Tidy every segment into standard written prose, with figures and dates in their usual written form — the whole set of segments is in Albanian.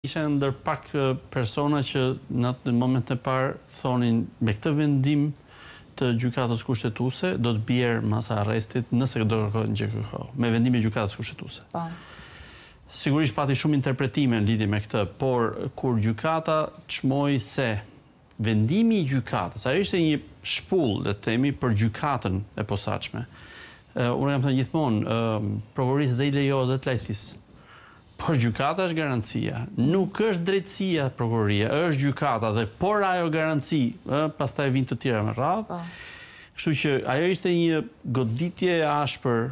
Isha ndër pak persona që në atë moment e parë thonin me këtë vendim të gjykatës kushtetuese do të bjerë masa arrestit nëse do kërkohet në gjykë. Me vendimin e gjykatës kushtetuese. Sigurisht pati shumë interpretime në lidhje me këtë, por kur gjykata çmoi se vendimi i gjykatës, ajo ishte një shpull, le të themi, për gjykatën e posaçme. Unë kam thënë gjithmonë, prokurorisë dhe i lejohet dhe të lajsisë. Por gjykata është garancia, nuk është drejtësia prokuroria, është gjykata dhe por ajo garanci, pastaj vijnë të tjera me radhë. Kështu që ajo ishte një goditje e ashpër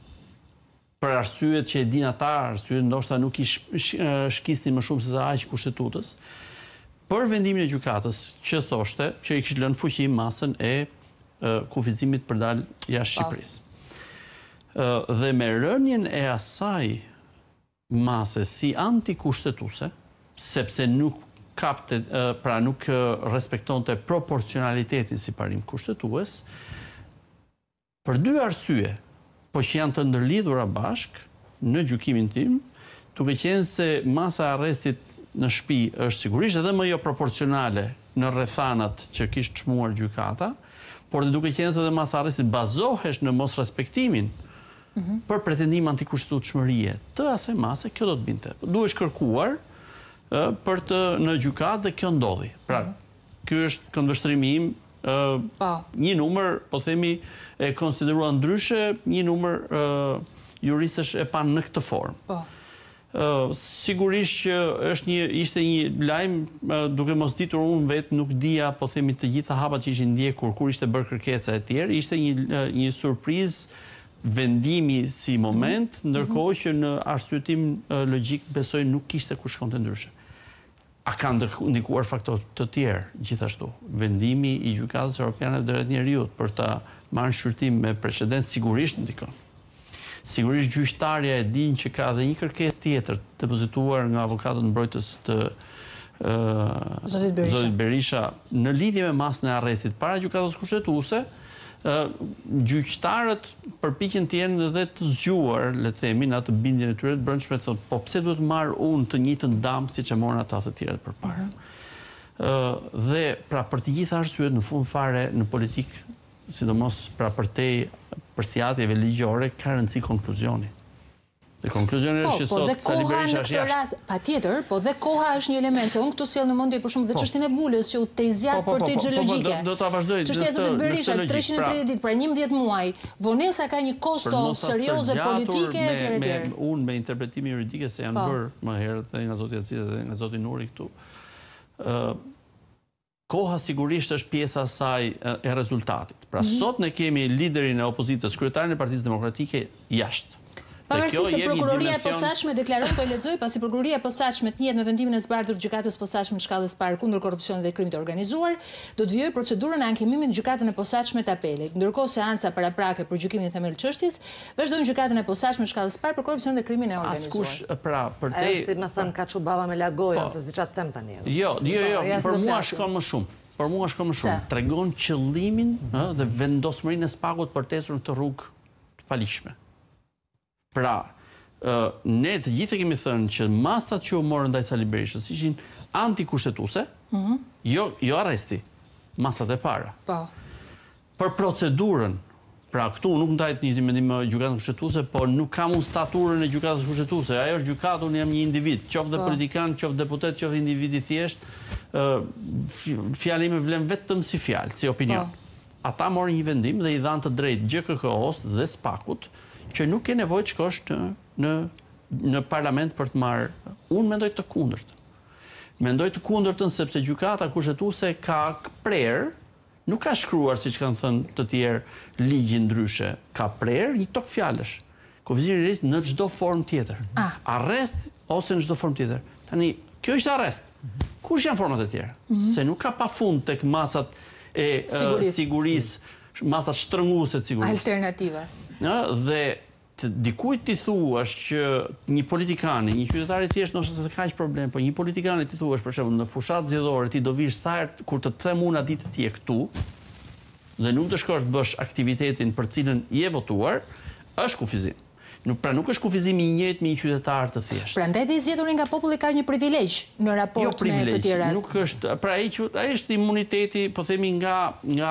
për arsyet që e din ata, arsyet ndoshta nuk i shkisnin më shumë se sa aq kushtetutës. Për vendimin e gjykatës që thoshte që i kishte lënë fuqi masën e kufizimit për dalë jashtë Shqipërisë. Dhe me rënien e asaj mase si antikushtetuese, sepse nuk kapte, pra nuk respektonte proporcionalitetin si parim kushtetues, për dy arsye, po që janë të ndërlidhura bashk në gjykimin tim, duke qenë se masa e arrestit në shtëpi është sigurisht edhe më jo proporcionale në rrethanat që kishte çmuar gjykata, por duke qenë se edhe masa e arrestit bazohesh në mos respektimin për pretendim antikushtetueshmërie të asaj mase, kjo do të binte. Duhesh kërkuar për të në gjykatë dhe kjo ndodhi. Pra, ky është këndvështrimi im, një numër, po themi, e konsideruar ndryshe, një numër juristësh e panë në këtë formë. Sigurisht që ishte një lajm, duke mos ditur unë vetë nuk dija, po themi, të gjitha hapat që ishin ndjekur kur ishte bërë kërkesa e tjerë, ishte një surprizë vendimi si moment, ndërkohë që në arsyetim logjik besoj nuk kishte ku shkonte ndryshe. A kanë ndikuar faktorë të tjerë gjithashtu? Vendimi i Gjykatës Evropiane të Drejtë Njeriut për ta marrë shqyrtim me precedent sigurisht ndikon. Sigurisht gjyqtarja e din që ka edhe një kërkesë tjetër depozituar nga avokatët mbrojtës të Zotit Berisha në lidhje me masën e arrestit para gjykatës kushtetuese. Gjyqtarët përpiqen të jenë edhe të zgjuar, le të themi, në atë bindjen e tyre të brendshme, thonë, po pse duhet marr unë të njëjtën dëm siç e morën ata të tjerët përpara. Dhe pra për të gjitha arsyet në fund fare në politikë, sidomos pra për te përsiatjeve ligjore, ka rëndësi konkluzioni. Dhe konkluzioni është që sot Sali Berisha është jashtë. Patjetër, po dhe koha është një element, se unë këtu sjell në mendje për shembull dhe çështjen e vulës që u tezjat për të xheologjike. Do ta vazhdoj. Çështja e Zotit Berisha 330 ditë, pra 11 muaj, vonesa ka një kosto serioze politike etj. Unë me interpretime juridike se janë bërë më herët dhe nga Zoti Acida dhe nga Zoti Nuri këtu. Koha sigurisht është pjesa saj e rezultatit. Pra sot ne kemi liderin e opozitës, kryetarin e Partisë Demokratike jashtë. Pavarësisht se prokuroria e posaçme deklaron, po e lexoj, pasi prokuroria e posaçme të njëjtë me vendimin e zbardhur të gjykatës posaçme në shkallës parë kundër korrupsionit dhe krimit të organizuar, do të vijojë procedurën e ankimimit në gjykatën e posaçme të apelit. Ndërkohë seanca paraprake për gjykimin e themel çështjes vazhdon në gjykatën e posaçme në shkallës parë për korrupsion dhe krimin e organizuar. Askush, pra, për te... Si më thënë ka çubava me lagoja, se s'di çat them tani. Jo, për mua shkon më shumë. Për mua shkon më shumë. Tregon qëllimin dhe vendosmërinë e spagut për të ecur në të rrugë të palishme. Pra, ne të gjithë kemi thënë që masat që u morën ndaj Sali Berishës ishin antikushtetuese, jo arresti, masat e para. Për procedurën, pra këtu nuk ndajt një mendim gjykatës kushtetuese, por nuk kam unë staturën e gjykatës kushtetuese. Ajo është gjykatë, unë jam një individ, qoftë dhe politikan, qoftë deputet, qoftë individ i thjesht, fjala ime vlen vetëm si fjalë, si opinion. Ata morën një vendim dhe i dhanë të drejtë GKK-s dhe SPAK-ut që nuk ke nevojë të shkosh në parlament për të marrë. Unë mendoj të kundërtën. Mendoj të kundërtën sepse gjykata kushtetuese ka prerë, nuk ka shkruar siç kanë thënë të tjerë ligji ndryshe, ka prerë një tok fjalësh. Kufizimi i riskit në çdo formë tjetër. Arrest ose në çdo formë tjetër. Tani, kjo është arrest. Kush janë format e tjera? Se nuk ka pafund tek masat e sigurisë, masat shtrënguese të sigurisë. Alternativa. Dhe dikujt ti thuash që një politikani, një qytetar i thjesht ndoshta se ka aq problem, po një politikani ti thuash për shembull në fushat zgjedhore ti do vish sa herë kur të them unë atë ditë ti je këtu dhe nuk të shkosh të bësh aktivitetin për cilën je votuar, është kufizim. Pra nuk është kufizimi I njëjtë me një qytetar të thjeshtë. Prandaj dhe I zgjedhur nga populli ka një privilegj në raport me të tjerat. Nuk është, pra ai është imuniteti, po themi nga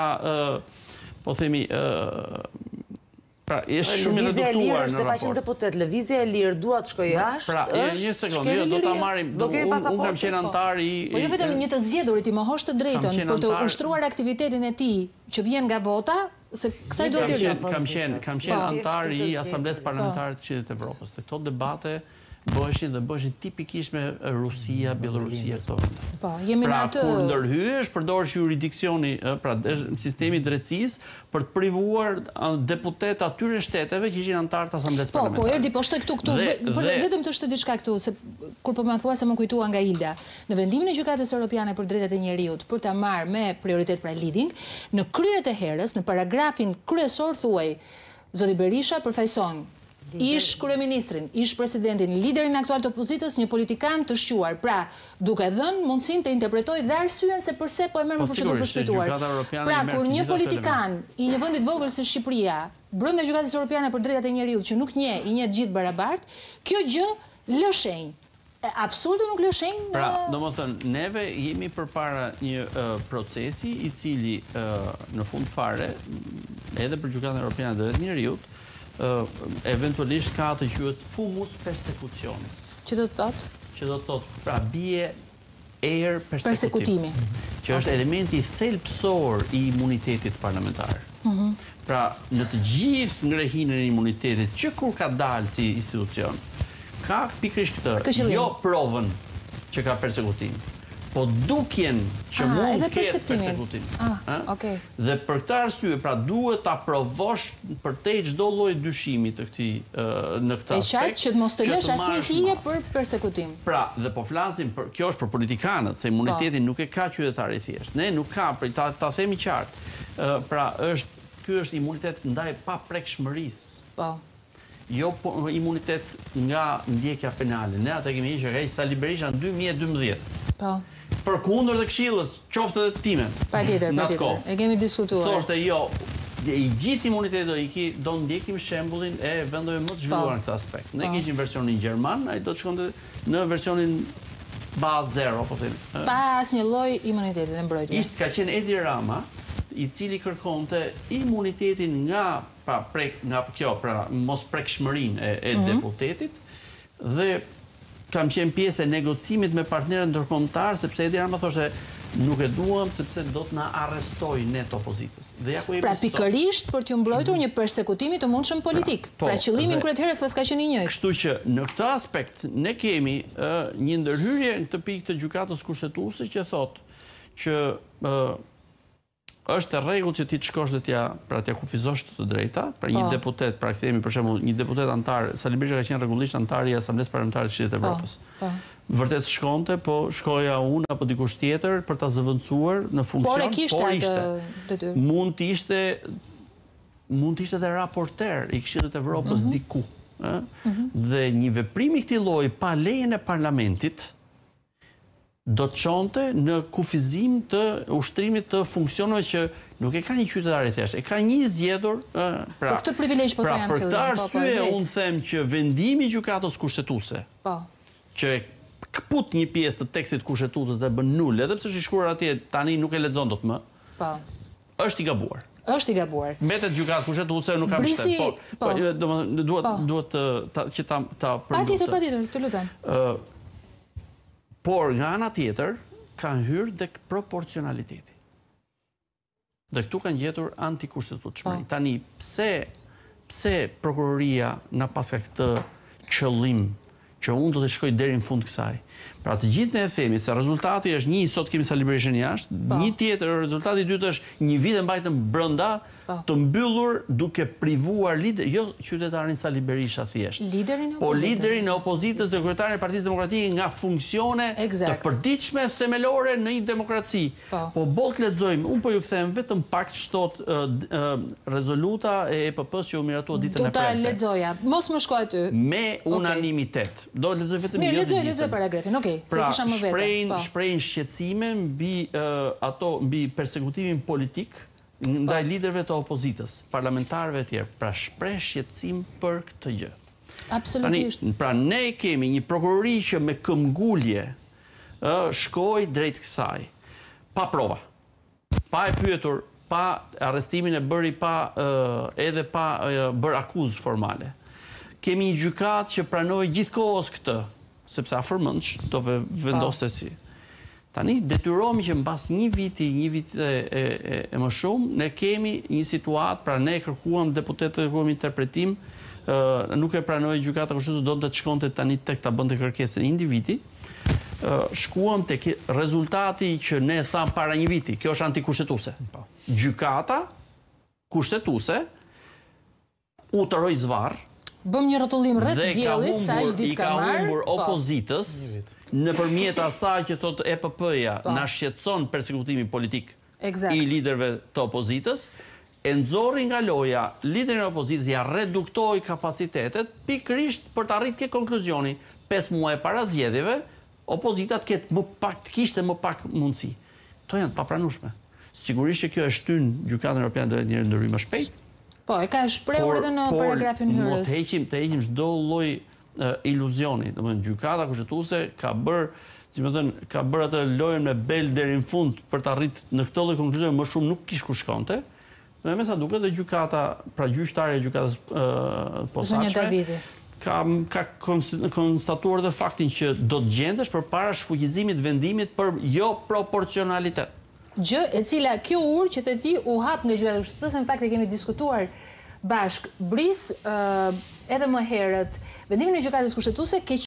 po themi pra është shumë I reduktuar në raport. Deputet, lëvizja e lirë duat shkoj jashtë. Pra, një sekondë, do ta marrim. Unë kam qenë antar I. Po jo vetëm një të zgjedhurit I mohosh të drejtën për të ushtruar aktivitetin e tij që vjen nga vota. Se kësaj duhet të rrihet. Kam qenë antar I Asamblesë Parlamentare të Qytetit të Evropës. Këto debate bëheshin tipikisht me Rusia, Bielorusia këto vende. Po, jemi në atë. Pra kur ndërhyesh, përdoresh jurisdiksioni, pra sistemi I drejtësisë për të privuar deputet atyre shteteve që ishin antar të Asamblesë Parlamentare. Po, erdhi po shtoj këtu, vetëm të shtoj diçka këtu, se kur po më thua se më kujtua nga Ilda, në vendimin e Gjykatës Europiane për Drejtat e Njerëzit për ta marrë me prioritet pra leading, në kryet e herës, në paragrafin kryesor thuaj, zoti Berisha përfaqëson ish kryeministrin, ish presidentin, liderin aktual të opozitës, një politikan të shquar, pra duke dhënë mundësinë të interpretojë dhe arsyen se përse po e merr për të përshpejtuar. Pra kur një politikan I një vendi të vogël si Shqipëria, brenda Gjykatës Europiane për Drejtat e Njerëzit që nuk njeh, I njeh të gjithë barabart, kjo gjë lë shenjë. Absurde nuk lë shenjë. Pra, domethënë, neve jemi përpara një procesi I cili në fund fare, edhe për Gjykatën Europiane të Drejtat e Njerëzit, eventualisht ka të quhet fumus persecutionis. Që do të thotë? Që do të thotë, pra bie erë persekutimi. Që është elementi thelbësor I imunitetit parlamentar. Pra, në të gjithë ngrehinën e imunitetit, që kur ka dalë si institucion, ka pikërisht këtë, jo provën që ka persekutim, po dukjen që mund të ketë persekutim. Dhe për këtë arsye, pra duhet ta provosh përtej çdo lloj dyshimi të këtij në këtë aspekt. E qartë që të mos të lësh asnjë hije për persekutim. Pra, dhe po flasim për kjo është për politikanët, se imunitetin nuk e ka qytetari I thjeshtë. Ne nuk ka, ta themi qartë. Pra, ky është imunitet ndaj paprekshmërisë. Po. Jo imunitet nga ndjekja penale. Ne atë kemi hequr nga Sali Berisha në 2012. Po. Përkundër të këshillës, qoftë edhe time. Patjetër. E kemi diskutuar. Thoshte jo, I gjithë imuniteti do ndjekim shembullin e vendeve më të zhvilluara në këtë aspekt. Ne kishim versionin gjerman, ai do të shkonte në versionin bazë 0, po themi. Pa asnjë lloj imuniteti dhe mbrojtje. Ka qenë Edi Rama, I cili kërkonte imunitetin nga mos prekshmërinë e deputetit dhe kam qenë pjesë e negocimit me partnerët ndërkombëtar sepse Edi Rama thoshte nuk e duam sepse do të na arrestojë ne të opozitës. Pra pikërisht për t'ju mbrojtur një persekutimi të mundshëm politik. Pra qëllimi kryetarës pas ka qenë I njëjtë. Kështu që në këtë aspekt ne kemi një ndërhyrje në këtë pikë të gjykatës kushtetuese që thotë që është e rregull që ti të shkosh dhe t'ja kufizosh të drejta, pra një deputet, pra kthehemi për shembull, një deputet antar, Sali Berisha ka qenë rregullisht antar I Asamblesë Parlamentare të Qytetit të Evropës. Vërtet shkonte, po shkoja unë apo dikush tjetër për ta zëvendësuar në funksion, por ishte. Mund të ishte edhe raporter I Këshillit të Evropës diku, dhe një veprim I këtij lloji pa lejen e parlamentit do të çonte në kufizim të ushtrimit të funksioneve që nuk e ka një qytetar I thjeshtë, e ka një zgjedhur. Për këtë privilegj po thonë. Për këtë arsye unë them që vendimi I gjykatës kushtetuese, që kput një pjesë të tekstit kushtetues dhe bën nul, edhe pse është I shkruar atje tani nuk e lexon dot më. Është I gabuar. Është I gabuar. Mbetet gjykatë kushtetuese nuk ka vështirë. Domethënë duhet që ta Patjetër, të lutem. Por nga ana tjetër kanë hyrë tek proporcionaliteti. Dhe këtu kanë gjetur antikushtetueshmëri. Tani pse prokuroria na pas ka këtë qëllim që unë do të shkoj deri në fund kësaj. Pra të gjithë ne e themi se rezultati është një, sot kemi Sali Berishën jashtë, një tjetër, rezultati I dytë është një vit e mbajtur brenda të mbyllur duke privuar jo qytetarin Sali Berisha thjesht, po liderin e opozitës dhe kryetarin e Partisë Demokratike nga funksione të përditshme themelore në një demokraci. Po boll të lexojmë, unë po ju kthem vetëm pak çtot rezoluta e EPP-s që u miratua ditën e premte. Do ta lexoja, mos më shkoj aty. Me unanimitet. Do të lexoj vetëm një. Lexoj paragrafin. Okej, se kisha më vetë. Shprehin shqetësime mbi persekutimin politik ndaj liderëve të opozitës, parlamentarëve të tjerë. Pra shpreh shqetësim për këtë gjë. Absolutisht. Pra ne kemi një prokurori që me këmbgulje shkoi drejt kësaj, pa prova, pa e pyetur, pa arrestimin e bëri edhe pa bërë akuzë formale. Kemi një gjykatë që pranoi gjithkohës këtë, sepse afërmendsh do vendoste si. Tani detyrohemi që mbas një vit e më shumë, ne kemi një situatë, pra ne kërkuam deputetë kërkuam interpretim, nuk e pranoi gjykata kushtetuese, do të shkonte tani tek ta bënte kërkesën individi. Shkuam tek rezultati që ne tham para një viti, kjo është antikushtetuese. Gjykata kushtetuese u tëroi zvarr. Bëm një rrotullim rreth diellit, sa aq ditë ka marrë. I ka humbur opozitës nëpërmjet asaj që thotë EPP-ja na shqetëson persekutimi politik i liderëve të opozitës, e nxorri nga loja liderin e opozitës, ja reduktoi kapacitetet pikërisht për të arritur këtë konkluzioni. 5 muaj para zgjedhjeve, opozita kishte më pak mundësi. Kto janë të papranueshme. Sigurisht që kjo e shtyn gjykatën europiane do një ndryrim më shpejt. Po, e ka shprehur edhe në paragrafin hyrës. Të heqim çdo lloj iluzioni. Domethënë gjykata kushtetuese ka bërë atë lojën me bel deri në fund për të arritur në këtë lloj konkluzioni, më shumë nuk kish ku shkonte. Dhe me sa duket dhe gjykata, pra gjyqtarja e gjykatës posaçme, ka konstatuar dhe faktin që do të gjendesh përpara shfuqizimit vendimit për jo proporcionalitet. Gjë e cila kjo urë që të ti u hap nga gjykata kushtetuese, në fakt e kemi diskutuar bashk, bris edhe më herët vendimin e gjykatës kushtetuese